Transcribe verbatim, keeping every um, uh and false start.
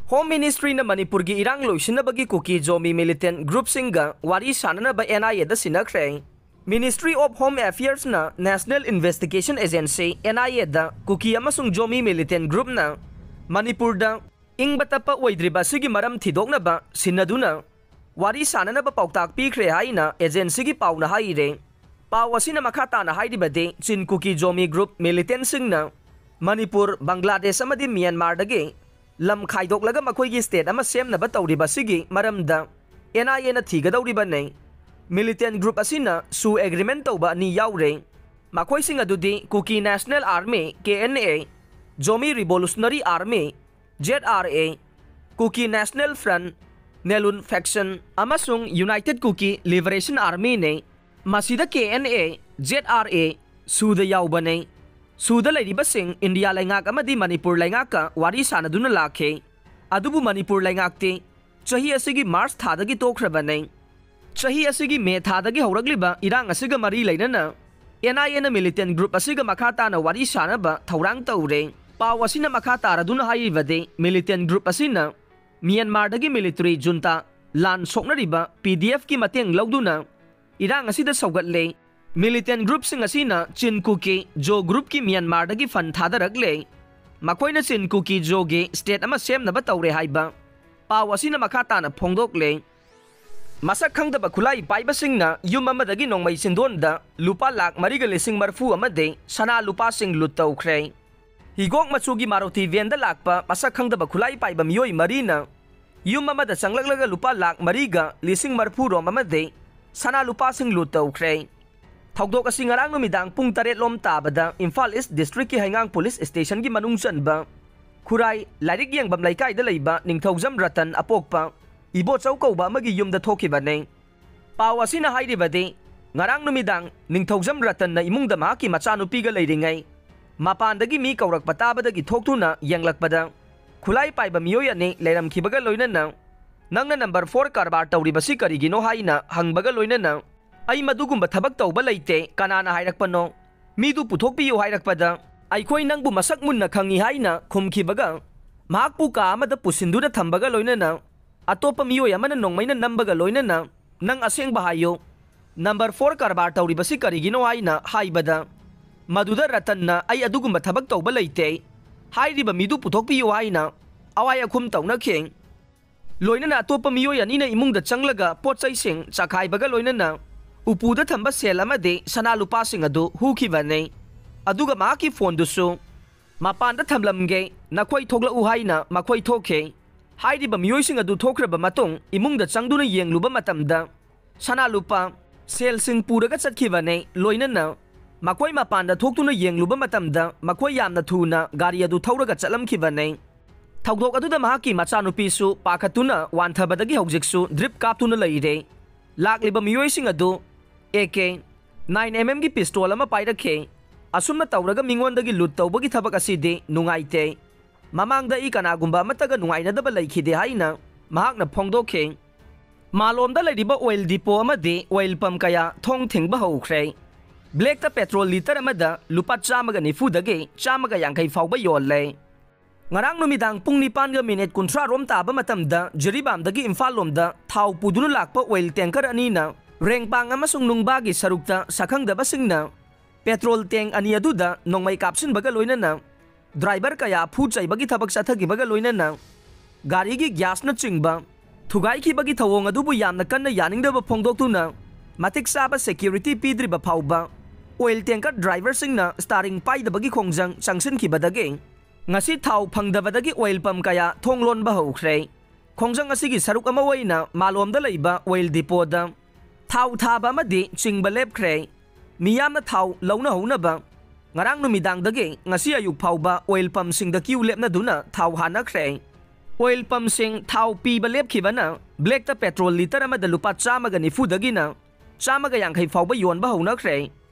Home Ministry na Manipur gi irang loisinabagi kuki zombie militant group singa wari sananaba N I A da sinakre. Ministry of Home Affairs na National Investigation Agency N I A da kuki amasung zombie militant group na Manipur da ing batapa oidriba sigi maram thidokna ba sinaduna wari sananaba pautak pikre haina agency gi pauna haire. Pau asina makata na haidi bade chin kuki zombie group militant singna Manipur, Bangladesh amadi Myanmar dagi lam khaidok laga makhoi gi state ama semna ba tawriba sigi maramda N I A na thigadawriba nei militant group asina su agreement tawba ni yaure makhoi sing adudi Kuki National Army K N A, Zombie Revolutionary Army Z R A, Kuki National Front Nelun Faction amasung United Kuki Liberation Army nei masida K N A Z R A suda yawba nei Suda lairibasing India laingak amadi Manipur laingaka wari sanaduna lakhe adubu Manipur laingakti chahi asigi March thadagi tokhrabane chahi asigi May thadagi horagliba irang asiga mari lainana N I A na militant group asiga makhata na wari sanaba thaurang taure paw asina makhata raduna haibade militant group asina Myanmar dagi military junta lan soknariba P D F ki mateng lawduna irang asida saugatle Militant group sing asina Chin Kuki Jo group ki Myanmar dagi fan thadarakle makoina Chin Kuki Jo ge state ama semna ba tawre haiba paw asina makhata na phongdokle masak khangdaba khulai paiba singna yum amadagi nongmai sindonda lupa lak mariga lising marfu amade sana lupa sing lut tawkhre higok machugi Maruti venda lakpa masak khangdaba khulai paiba miyoi marina yum amada changlaglaga lupa lak mariga lising marfu rom amade sana lupa sing lut tawkhre Thogdok asing ngarang numidang pung taret lom tabada Imphal East District ki Haingang Police Station ki manungsan ba Khurai lairik yang bam laikai da leiba Ningthaujam Ratan apokpa ibo chawkau ba magi yumda thokiba nei paw asina hairibade ngarang numidang Ningthaujam Ratan na imungda ma ki machanupi ga leiringai mapandagi mi kaurak patabadagi thoktuna yanglakpada khulai paiba miyoya ne leiram khibaga loinana nangna number four karbar tawribasi karigino haina hangbaga loinana Ay madugumba thabak tawba leite kanana hairakpano midu puthokpiyo hairakpada aikhoi nangbu masak munna khangi haina khumkhibaga mahakpu ka amada pusinduna thambaga loinana atopa miyo yamana nongmaina nambaga loinana nang asengba hayo number four karbar tawribasi karigino haina haibada maduda ratanna ay adugumba thabak tawba leite hairiba midu puthokpiyo haina awaya khum tawna kheng loinana atopa miyo yanina imungda changlaga pochai sing chakhaibaga loinana Upuda thamba sel amade sana lupa sing adu hukibane aduga maki phone dusu mapanda thamlamge nakhoi thogla u haina makhoi thokhe hairiba miyoi sing adu thokraba matung imungda changduna yengluba matamda sana lupa sel sing puraga chatkibane loinana makhoi mapanda thoktuna yengluba matamda makhoi yamna thuna gari adu thauraga chalamkhibane thogdok aduda mahaki machanupi su pakhatuna wanthabadagi hogjiksu drip kaptuna leire lakliba miyoi sing adu A K nine millimeter ki pistol ama pairakhe asumna tawraga mingondagi lut tawbagi thabak aside nungaite mamangda I kanagumba mataga nungainadaba laikhide haina mahakna phongdokhe malomda laidiba oil depot amade oil pump kaya thong thingba haukhre black ta petrol liter amada lupa chamaga nifu dage chamaga yankai fawba yolle ngarang numidang pung nipan ga minute kunthra rom taba matamda jiribam dagi Imphal lomda thau pudunu lakpa oil tanker anina Rengpang amasung nungbagi sarukta sakhangdaba singna petrol tank ani aduda nongmai kapsin baga loinana driver kaya phu chaibagi thabak sathagi baga loinana gari gi gas na chingba thugai ki bagi thawong adubu yamna kanna yaningdaba phongdoktuna matik saba security pidriba phauba oil tanker driver singna starring paida bagi khongjang changsin ki badage ngasi thau phangdabadagi oil pump kaya thonglon ba haukhre khongjang asigi saruk ama waina malomda leiba oil depot da Thau thaba amadi chingba lepkhre miyamna thau launa honaba ngarang numidang dage ngasi ayuk phauba oil pump sing da queue lepna duna thau hanakhre oil pump sing thau piba lepkhibana black ta petrol liter amada lupa chamaga nifu dagina chamaga yankhai phauba yonba honakhre